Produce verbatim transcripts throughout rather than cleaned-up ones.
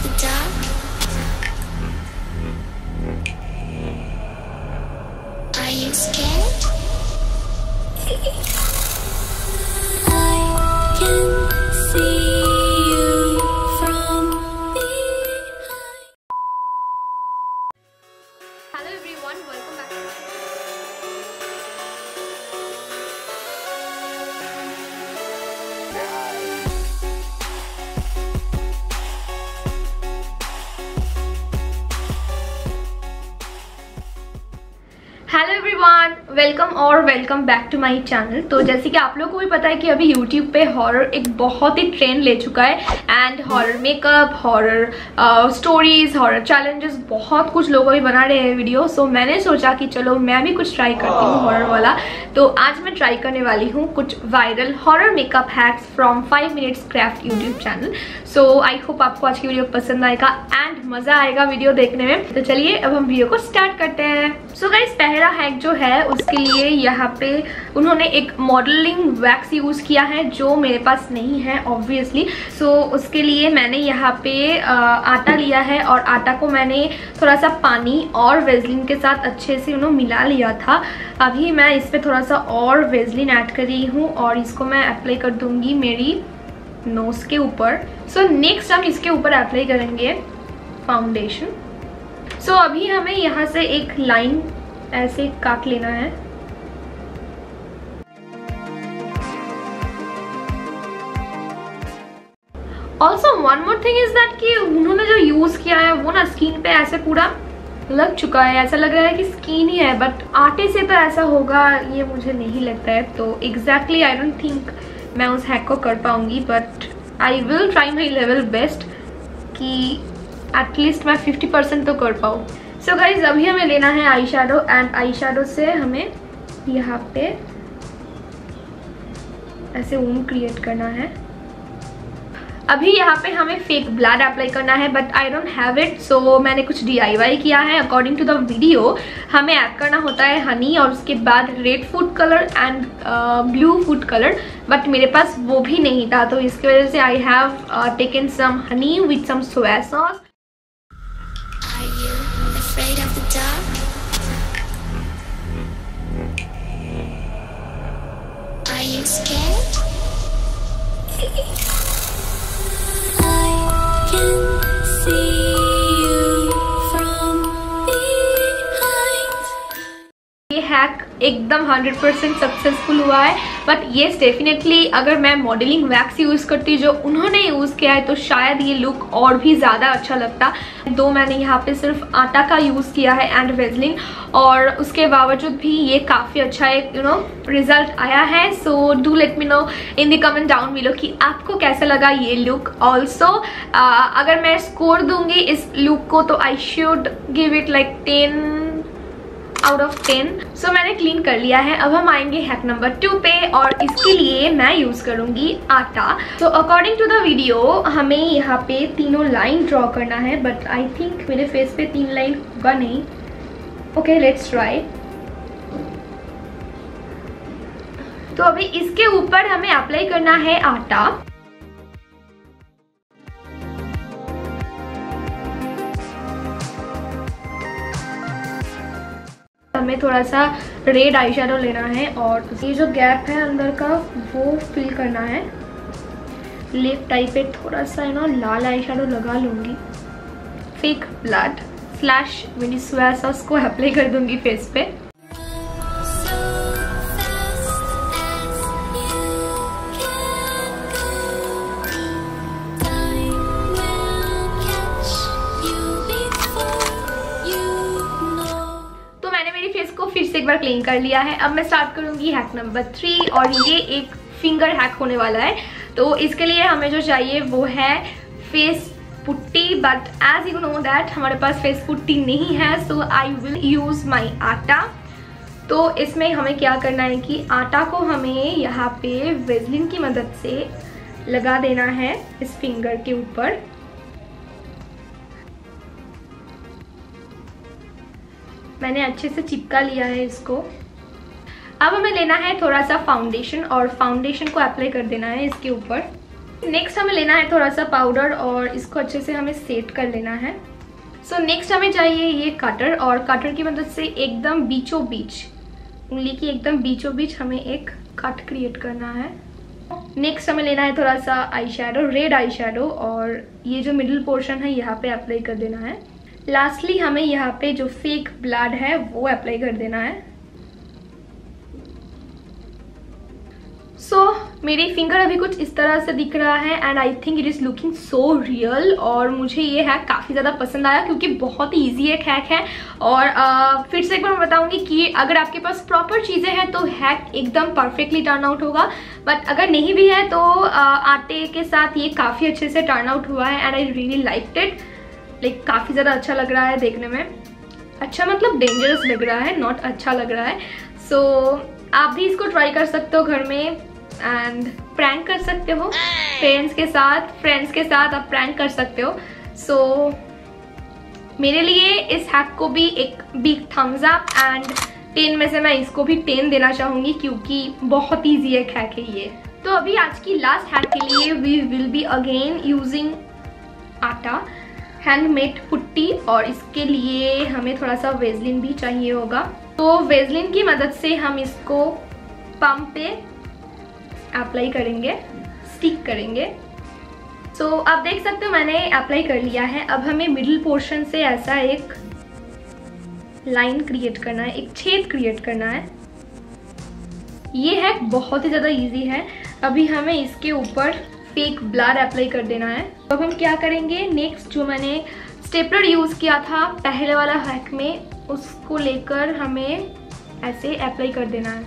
the dark? Are you scared? I can see you from behind. Hello everyone, welcome back. Hello everyone, welcome और welcome back to my channel. तो जैसे कि आप लोगों को भी पता है कि अभी यूट्यूब पे हॉरर एक बहुत ही ट्रेंड ले चुका है and horror makeup, horror stories, horror challenges, बहुत कुछ लोग अभी बना रहे हैं वीडियो। सो मैंने सोचा कि चलो मैं भी कुछ ट्राई करती हूँ हॉरर वाला। तो आज मैं ट्राई करने वाली हूँ कुछ viral horror makeup hacks from five minutes craft YouTube channel. So I hope आपको आज की वीडियो पसंद आएगा एंड मजा आएगा वीडियो देखने में। तो चलिए अब हम वीडियो को स्टार्ट करते हैं। सो गाइस, पहला हैक जो है उसके लिए यहाँ पे उन्होंने एक मॉडलिंग वैक्स यूज किया है जो मेरे पास नहीं है ऑब्वियसली। सो उसके लिए मैंने यहाँ पे आ, आटा लिया है और आटा को मैंने थोड़ा सा पानी और वेजलिन के साथ अच्छे से उन्होंने मिला लिया था। अभी मैं इस पर थोड़ा सा और वेजलिन ऐड कर रही हूँ और इसको मैं अप्लाई कर दूंगी मेरी नोज के ऊपर। सो नेक्स्ट हम इसके ऊपर अप्लाई करेंगे फाउंडेशन। सो so, अभी हमें यहाँ से एक लाइन ऐसे काट लेना है। Also one more thing is that कि उन्होंने जो यूज किया है वो ना स्किन पे ऐसे पूरा लग चुका है, ऐसा लग रहा है कि स्किन ही है, बट आटे से तो ऐसा होगा ये मुझे नहीं लगता है। तो एग्जैक्टली आई डोंट थिंक मैं उस हैक को कर पाऊंगी, but I will try my level best कि एटलीस्ट मैं फिफ्टी परसेंट तो कर पाऊँ। सो गाइज, अभी हमें लेना है eye shadow and eye shadow से हमें यहाँ पे ऐसे ऊन क्रिएट करना है। अभी यहाँ पे हमें फेक ब्लड अप्लाई करना है but I don't have it, so मैंने कुछ डी आई वाई किया है। अकॉर्डिंग टू द वीडियो हमें ऐड करना होता है हनी और उसके बाद red food colour and blue food colour, but मेरे पास वो भी नहीं था। तो इसकी वजह से I have taken some honey with some soya sauce. Are you afraid of the dark? Are you scared? I can see you from behind. ये हैक एकदम हंड्रेड परसेंट सक्सेसफुल हुआ है, बट येस डेफिनेटली अगर मैं modelling wax use करती जो उन्होंने use किया है तो शायद ये लुक और भी ज़्यादा अच्छा लगता। दो मैंने यहाँ पे सिर्फ आटा का यूज़ किया है एंड वेजलिन, और उसके बावजूद भी ये काफ़ी अच्छा एक यू नो रिजल्ट आया है। So do let me know in the comment down below कि आपको कैसा लगा ये लुक। ऑल्सो अगर मैं स्कोर दूंगी इस लुक को तो I should give it like ten out of ten. So मैंने क्लीन कर लिया है। अब हम आएंगे हैक नंबर टू पे और इसके लिए मैं यूज करूंगी आटा। So according to the video हमें यहाँ पे तीनों लाइन ड्रॉ करना है, बट आई थिंक मेरे फेस पे तीन लाइन होगा नहीं। Okay, let's try. तो अभी इसके ऊपर हमें अप्लाई करना है आटा। हमें थोड़ा सा रेड आई शेडो लेना है और ये जो गैप है अंदर का वो फिल करना है। लिप टाइप पे थोड़ा सा ना लाल आई शेडो लगा लूँगी। फेक ब्लड स्लैश मेरी सोया सॉस को अप्लाई कर दूंगी फेस पे। फिर से एक बार क्लीन कर लिया है। अब मैं स्टार्ट करूंगी हैक नंबर थ्री और ये एक फिंगर हैक होने वाला है। तो इसके लिए हमें जो चाहिए वो है face putty, but as you know that हमारे पास फेस पुट्टी नहीं है, सो आई विल यूज माई आटा। तो इसमें हमें क्या करना है कि आटा को हमें यहाँ पे वेजलिन की मदद से लगा देना है इस फिंगर के ऊपर। मैंने अच्छे से चिपका लिया है इसको। अब हमें लेना है थोड़ा सा फाउंडेशन और फाउंडेशन को अप्लाई कर देना है इसके ऊपर। नेक्स्ट हमें लेना है थोड़ा सा पाउडर और इसको अच्छे से हमें सेट कर लेना है। सो so, नेक्स्ट हमें चाहिए ये कटर, और कटर की मदद से एकदम बीचों बीच, उंगली की एकदम बीचों बीच हमें एक कट क्रिएट करना है। नेक्स्ट हमें लेना है थोड़ा सा eye shadow, red eye shadow, और ये जो मिडिल पोर्शन है यहाँ पे अप्लाई कर देना है। लास्टली हमें यहाँ पे जो फेक ब्लड है वो अप्लाई कर देना है। सो so, मेरी फिंगर अभी कुछ इस तरह से दिख रहा है and I think it is looking so real, और मुझे ये हैक काफ़ी ज़्यादा पसंद आया क्योंकि बहुत ही ईजी एक हैक है। और uh, फिर से एक बार मैं बताऊंगी कि अगर आपके पास प्रॉपर चीज़ें हैं तो हैक एकदम परफेक्टली टर्न आउट होगा, बट अगर नहीं भी है तो uh, आटे के साथ ये काफ़ी अच्छे से टर्न आउट हुआ है and I really liked it. Like काफ़ी ज़्यादा अच्छा लग रहा है देखने में। अच्छा मतलब डेंजरस लग रहा है, नॉट अच्छा लग रहा है। सो so, आप भी इसको ट्राई कर सकते हो घर में एंड प्रैंक कर सकते हो पेरेंट्स के साथ, फ्रेंड्स के साथ आप प्रैंक कर सकते हो। सो so, मेरे लिए इस हैक को भी एक big thumbs up and ten में से मैं इसको भी टेन देना चाहूँगी क्योंकि बहुत ईजी एक हैक है ये। तो अभी आज की लास्ट हैक के लिए we will be again using आटा, हैंडमेड पुट्टी, और इसके लिए हमें थोड़ा सा वेजलिन भी चाहिए होगा। तो वेजलिन की मदद से हम इसको पम्प पे अप्लाई करेंगे, स्टिक करेंगे। सो so, आप देख सकते हो मैंने अप्लाई कर लिया है। अब हमें मिडिल पोर्शन से ऐसा एक लाइन क्रिएट करना है, एक छेद क्रिएट करना है। ये है बहुत ही ज़्यादा इजी है। अभी हमें इसके ऊपर फेक ब्लड अप्लाई कर देना है। अब हम क्या करेंगे, नेक्स्ट जो मैंने स्टेपलर यूज़ किया था पहले वाला हैक में, उसको लेकर हमें ऐसे अप्लाई कर देना है।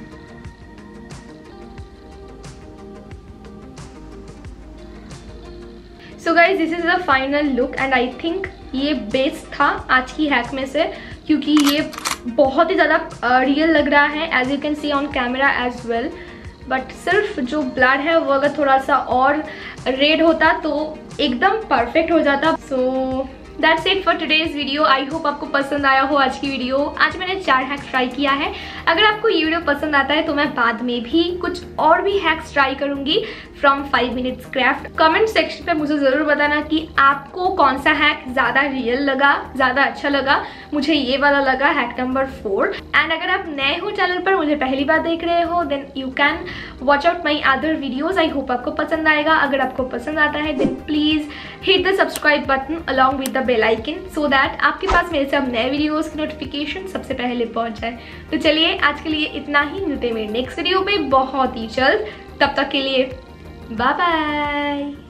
So guys this is the final look and I think ये बेस्ट था आज की हैक में से, क्योंकि ये बहुत ही ज़्यादा रियल लग रहा है as you can see on camera as well. But सिर्फ जो ब्लड है वो अगर थोड़ा सा और रेड होता तो एकदम परफेक्ट हो जाता। So that's it for today's video. I hope आपको पसंद आया हो आज की वीडियो। आज मैंने चार हैक ट्राई किया है। अगर आपको ये वीडियो पसंद आता है तो मैं बाद में भी कुछ और भी हैक्स ट्राई करूंगी from five minutes craft. Comment section पे मुझे ज़रूर बताना कि आपको कौन सा हैक ज़्यादा रियल लगा, ज़्यादा अच्छा लगा। मुझे ये वाला लगा हैक नंबर फोर। एंड अगर आप नए हो चैनल पर, मुझे पहली बार देख रहे हो, then you can watch out my other videos. I hope आपको पसंद आएगा। अगर आपको पसंद आता है then please hit the subscribe button along with the bell icon so that आपके पास मेरे सब नए वीडियोज़ की नोटिफिकेशन सबसे पहले पहुंच जाए। तो चलिए आज के लिए इतना ही, मिलते हैं मेरे नेक्स्ट वीडियो पे बहुत ही जल्द। तब तक के लिए बाय बाय।